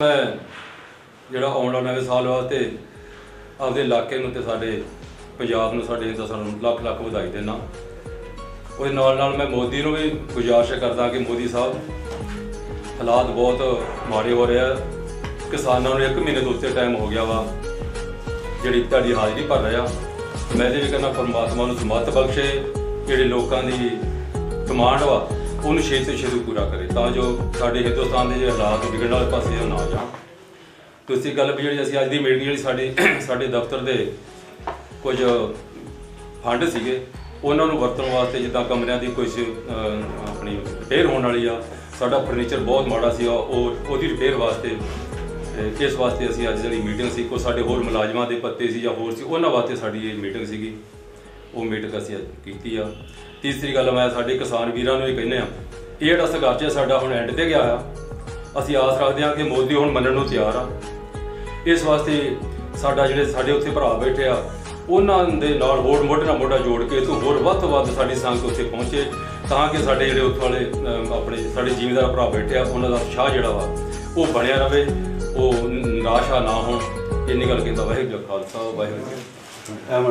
मैं ਜਿਹੜਾ ਆਉਣ ਵਾਲਾ ਨਵੇਂ ਸਾਲ ਵਾਸਤੇ ਆਪਦੇ ਇਲਾਕੇ ਨੂੰ ਤੇ ਸਾਡੇ ਪੰਜਾਬ ਨੂੰ ਸਾਡੇ ਹਿੰਦੁਸਤਾਨ ਨੂੰ ਲੱਖ ਲੱਖ ਵਧਾਈ ਦੇਣਾ। ਉਹਦੇ ਨਾਲ ਮੈਂ ਮੋਦੀ ਨੂੰ ਵੀ ਗੁਜ਼ਾਰਿਸ਼ ਕਰਦਾ ਕਿ ਮੋਦੀ ਸਾਹਿਬ ਹਾਲਾਤ ਬਹੁਤ ਮਾੜੇ ਹੋ ਰਹੇ ਆ। ਕਿਸਾਨਾਂ ਨੂੰ 1 ਮਹੀਨੇ ਤੋਂ ਉੱਤੇ ਟਾਈਮ ਹੋ ਗਿਆ ਵਾ ਜਿਹੜੀ ਤੁਹਾਡੀ ਹਾਜ਼ਰੀ ਭਰ ਰਿਹਾ। ਮੈਂ ਇਹ ਵੀ ਕਹਿੰਦਾ ਪਰਮਾਤਮਾ ਨੂੰ ਸਮੱਤ ਬਖਸ਼ੇ, ਜਿਹੜੇ ਲੋਕਾਂ ਦੀ ਡਿਮਾਂਡ ਵਾ ਉਹਨੂੰ ਛੇਤੀ ਤੋਂ ਛੇਤੀ ਪੂਰਾ ਕਰੇ ਤਾਂ ਜੋ ਸਾਡੇ ਹਿੰਦੁਸਤਾਨ ਦੇ ਜਿਹੜੇ ਹਾਲਾਤ ਵਿਗੜਨ ਵਾਲੇ ਪਾਸੇ ਨਾ ਜਾਣ। दूसरी गल भी जी अभी अज की मीटिंग जी साढ़े दफ्तर के कुछ फंड सीगे उन्होंने वरतन वास्ते जिदा कमरिया की कुछ अपनी रिपेयर होने वाली आ। साडा फर्नीचर बहुत माड़ा सी ओहदी रिपेयर वास्ते इस वास्ते असी अज जी मीटिंग सी कोई साडे होर मुलाजमां दे पत्ते सी या होर सी उन्हां वास्ते साडी ये मीटिंग सीगी वो मीटिंग असी अज कीती आ। तीसरी गल मैं साडे किसान वीरां नूं ये कहने आ ये जिहड़ा संघर्ष है साडा हुण एंड ते गया आ। असी आस रखते हैं कि मोदी हुण मन्नण नूं तैयार आ। इस वास्ते साडा जिहड़े साडे उत्थे भरा बैठे आ उन्हां दे नाल होर मोढे नाल मोढा जोड़ के इत्थों होर वध तो वध साडी संगत उत्थे पहुंचे तां कि साडे जिहड़े उत्थे वाले अपने साडे जिमीदार भरा बैठे आ उन्हां दा उत्साह जिहड़ा वा वो बणिया रहे, वो निराशा ना होण। इन्नी गल कहंदा वाहिगुरू जी का खालसा वाहिगुरू जी।